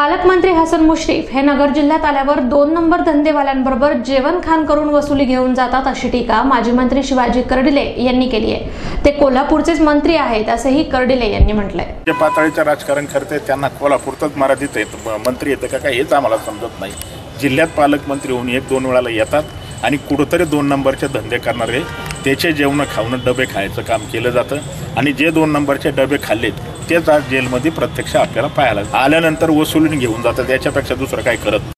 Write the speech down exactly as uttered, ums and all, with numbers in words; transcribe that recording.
पालकमंत्री हसन मुश्रीफ हे नगर जिल्ह्यात आल्यावर दोन नंबर धंदेवाल्यांबरोबर जेवण खान करून वसुली घेऊन जातात अशी टीका माजी मंत्री शिवाजी कर्डिले यांनी केली आहे। ते कोल्हापूरचेच मंत्री आहेत असेही कर्डिले यांनी म्हटलंय। जे पातळीचं राजकारण करते त्यांना कोल्हापूरतच मराठीत येत मंत्री येतं का काय हेच आम्हाला समजत नाही। जिल्ह्यात पालकमंत्री होऊन एक दोन वेळाला येतात आणि कुठेतरी दोन नंबरचे धंदे करणारे त्याचे जेवण खाऊन डबे खायचं काम केलं जातं आणि जे दोन नंबरचे डबे खाल्लेत तेच आज जेलमध्ये प्रत्यक्ष आपल्याला पाहायला आल्यानंतर वसुलीने घेऊन जातात। याच्यापेक्षा दुसरं काय करत